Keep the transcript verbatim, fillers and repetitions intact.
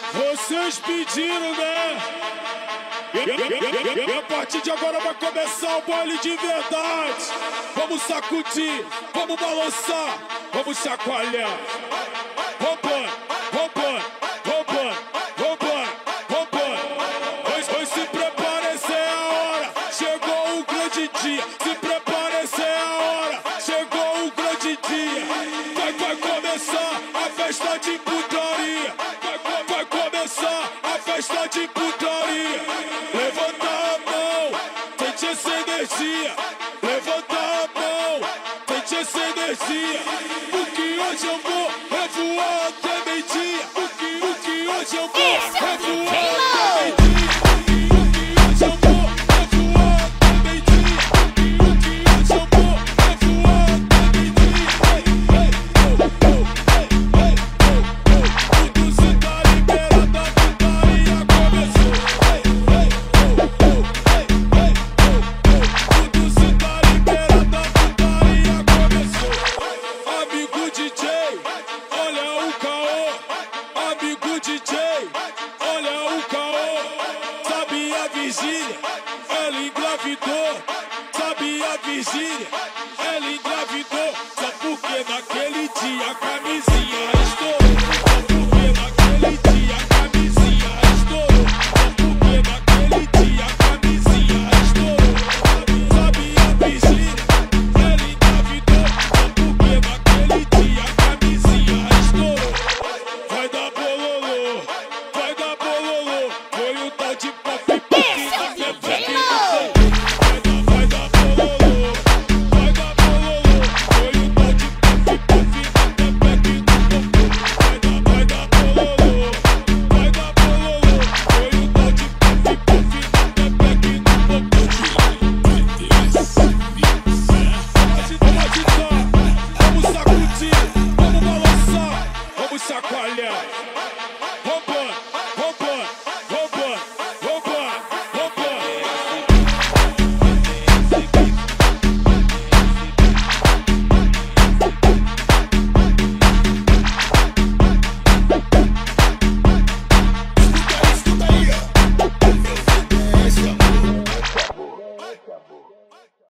Vocês pediram, né? E, e, e, e a partir de agora vai começar o baile de verdade. Vamos sacudir, vamos balançar, vamos chacoalhar. Vambora, vambora, vambora, vambora, vambora. Pois, pois se prepara, essa é a hora. Chegou o grande dia. Se prepara, essa é a hora. Chegou o grande dia. Vai, vai começar a festa de putaria. Vai, vai, vai começar a festa de putaria. Levanta a mão, sente essa energia. Levanta a mão, sente essa energia. Porque hoje eu vou revoar até meio-dia. Porque, porque hoje eu vou revoar até meio-dia. Virgínia, ela engravidou. Sabe a Virgínia, ela engravidou. Só porque naquele dia a camisa